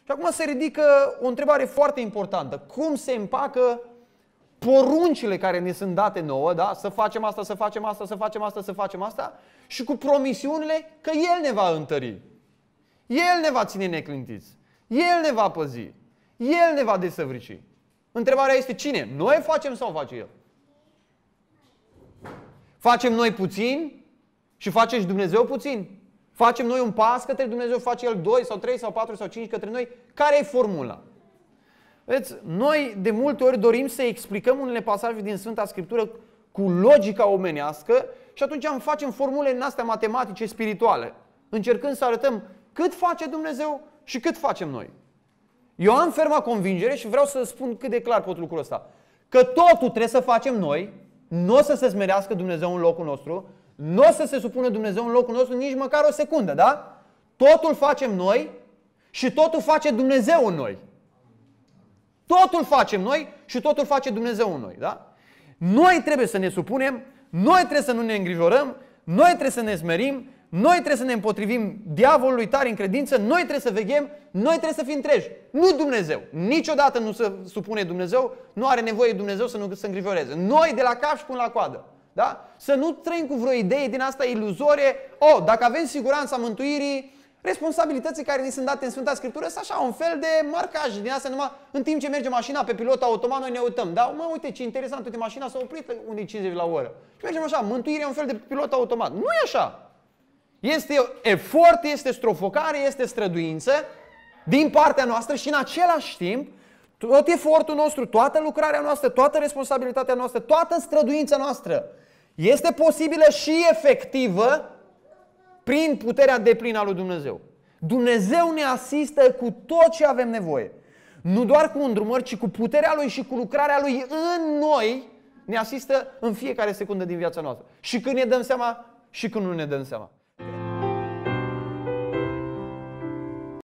Și acum se ridică o întrebare foarte importantă. Cum se împacă poruncile care ne sunt date nouă, da? Să facem asta, să facem asta, să facem asta, să facem asta, și cu promisiunile că El ne va întări. El ne va ține neclintiți. El ne va păzi. El ne va desăvârși. Întrebarea este cine? Noi facem sau face El? Facem noi puțin și face și Dumnezeu puțin? Facem noi un pas către Dumnezeu, face El 2 sau 3 sau 4 sau 5 către noi? Care e formula? Vedeți, noi de multe ori dorim să explicăm unele pasaje din Sfânta Scriptură cu logica omenească și atunci facem formule în astea matematice, spirituale, încercând să arătăm cât face Dumnezeu și cât facem noi. Eu am ferma convingere și vreau să spun cât de clar pot lucrul ăsta, că totul trebuie să facem noi, nu o să se smerească Dumnezeu în locul nostru, nu o să se supună Dumnezeu în locul nostru nici măcar o secundă, da? Totul facem noi și totul face Dumnezeu în noi. Totul facem noi și totul face Dumnezeu în noi, da? Noi trebuie să ne supunem, noi trebuie să nu ne îngrijorăm, noi trebuie să ne smerim, noi trebuie să ne împotrivim diavolului tare în credință, noi trebuie să veghem, noi trebuie să fim treji. Nu Dumnezeu. Niciodată nu se supune Dumnezeu, nu are nevoie Dumnezeu să nu se îngrijoreze. Noi de la cap și până la coadă. Da? Să nu trăim cu vreo idee din asta iluzorie. Dacă avem siguranța mântuirii, responsabilității care ni sunt date în Sfânta Scriptură sunt așa un fel de marcaj din asta, numai în timp ce merge mașina pe pilot automat, noi ne uităm. Da? Uite ce interesant, uite, mașina s-a oprit unde 50 la oră. Și mergem așa, mântuirea e un fel de pilot automat. Nu e așa. Este efort, este strofocare, este străduință din partea noastră și în același timp tot efortul nostru, toată lucrarea noastră, toată responsabilitatea noastră, toată străduința noastră este posibilă și efectivă prin puterea deplină a lui Dumnezeu. Dumnezeu ne asistă cu tot ce avem nevoie. Nu doar cu îndrumări, ci cu puterea Lui și cu lucrarea Lui în noi ne asistă în fiecare secundă din viața noastră. Și când ne dăm seama și când nu ne dăm seama.